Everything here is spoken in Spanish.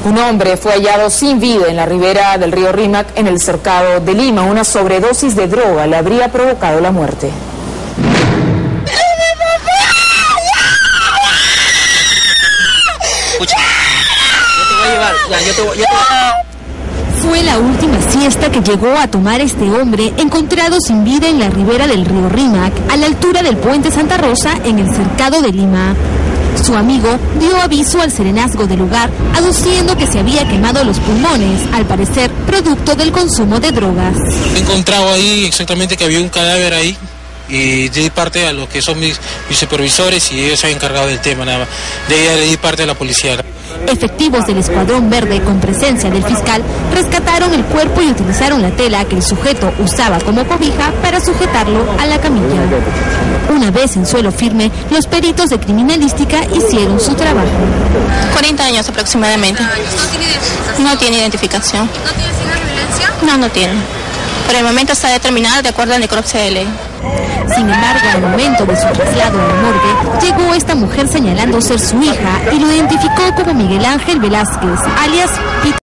Un hombre fue hallado sin vida en la ribera del río Rímac, en el cercado de Lima. Una sobredosis de droga le habría provocado la muerte. Fue la última siesta que llegó a tomar este hombre, encontrado sin vida en la ribera del río Rímac, a la altura del puente Santa Rosa, en el cercado de Lima. Su amigo dio aviso al serenazgo del lugar, aduciendo que se había quemado los pulmones, al parecer producto del consumo de drogas. He encontrado ahí exactamente que había un cadáver ahí, y di parte a lo que son mis supervisores, y ellos se han encargado del tema, nada más. De ahí le di parte a la policía. Efectivos del Escuadrón Verde, con presencia del fiscal, rescataron el cuerpo y utilizaron la tela que el sujeto usaba como cobija para sujetarlo a la camilla. Una vez en suelo firme, los peritos de criminalística hicieron su trabajo. 40 años aproximadamente. ¿No tiene identificación? ¿No tiene identificación? ¿No tiene signos de violencia? No tiene. Por el momento está determinada de acuerdo a la necropsia de ley. Sin embargo, al momento de su traslado a la morgue, llegó esta mujer señalando ser su hija y lo identificó como Miguel Ángel Velázquez, alias Pito.